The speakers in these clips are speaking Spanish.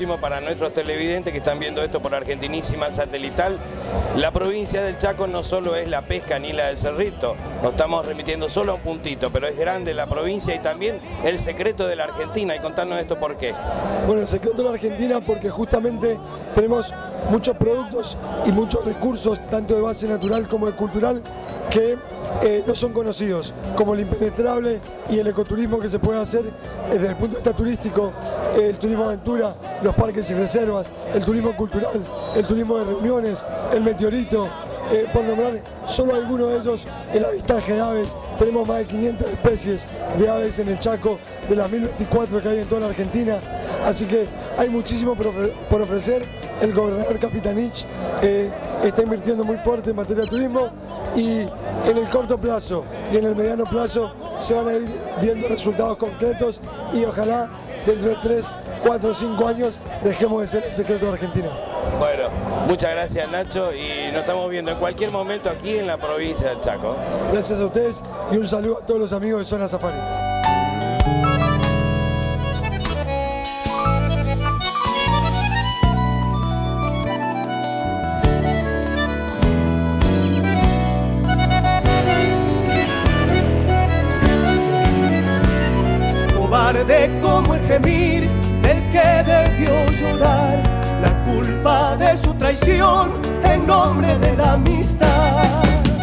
último, para nuestros televidentes que están viendo esto por Argentinísima Satelital, la provincia del Chaco no solo es la pesca ni la del Cerrito, nos estamos remitiendo solo a un puntito, pero es grande la provincia y también el secreto de la Argentina. Y contarnos esto por qué. Bueno, el secreto de la Argentina porque justamente tenemos muchos productos y muchos recursos, tanto de base natural como de cultural, que no son conocidos, como el impenetrable y el ecoturismo que se puede hacer desde el punto de vista turístico, el turismo aventura, los parques y reservas, el turismo cultural, el turismo de reuniones, el meteorito, por nombrar solo algunos de ellos, el avistaje de aves. Tenemos más de 500 especies de aves en el Chaco, de las 1024 que hay en toda la Argentina, así que hay muchísimo por ofrecer. El gobernador Capitanich está invirtiendo muy fuerte en materia de turismo y en el corto plazo y en el mediano plazo se van a ir viendo resultados concretos y ojalá dentro de 3, 4 o 5 años dejemos de ser el secreto de Argentina. Bueno, muchas gracias Nacho y nos estamos viendo en cualquier momento aquí en la provincia del Chaco. Gracias a ustedes y un saludo a todos los amigos de Zona Safari. Cobarde como el gemir del que debió llorar la culpa de su traición en nombre de la amistad.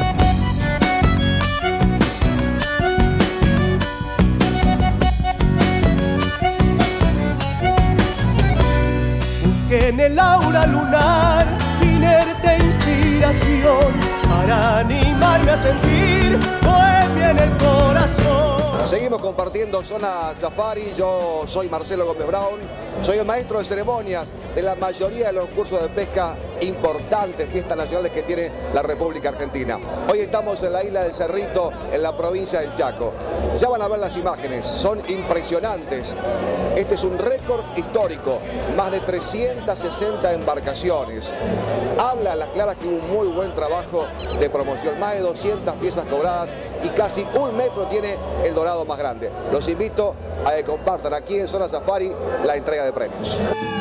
Busqué en el aura lunar inerte inspiración para animarme a sentir bohemia en el corazón. Seguimos compartiendo Zona Safari. Yo soy Marcelo Gómez Brown, soy el maestro de ceremonias de la mayoría de los cursos de pesca importantes, fiestas nacionales que tiene la República Argentina. Hoy estamos en la isla del Cerrito, en la provincia del Chaco. Ya van a ver las imágenes, son impresionantes. Este es un récord histórico, más de 360 embarcaciones. Habla a las claras que hubo un muy buen trabajo de promoción, más de 200 piezas cobradas y casi 1 metro tiene el dorado más grande. Los invito a que compartan aquí en Zona Safari la entrega de premios.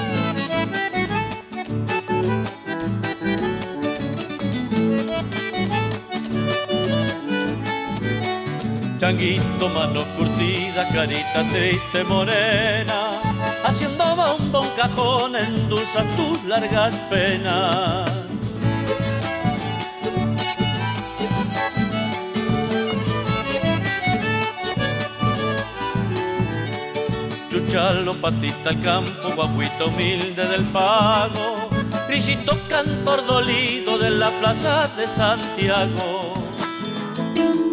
Changuito, mano curtida, carita triste morena, haciendo bomba un cajón endulzas tus largas penas. Chuchalo, patita al campo, guaguita humilde del pago, grillito cantor dolido de la plaza de Santiago.